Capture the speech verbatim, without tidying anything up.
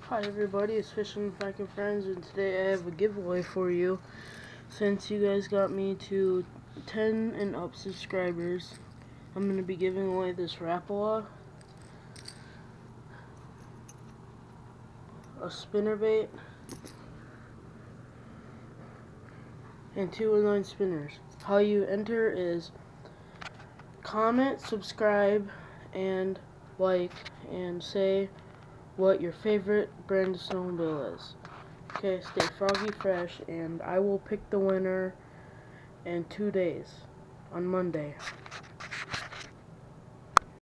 Hi everybody, it's Fishing with Mike and Friends, and today I have a giveaway for you. Since you guys got me to ten and up subscribers, I'm going to be giving away this Rapala, a spinnerbait, and two inline spinners. How you enter is comment, subscribe, and like, and say what your favorite brand of snowmobile is. Okay, stay froggy fresh, and I will pick the winner in two days, on Monday.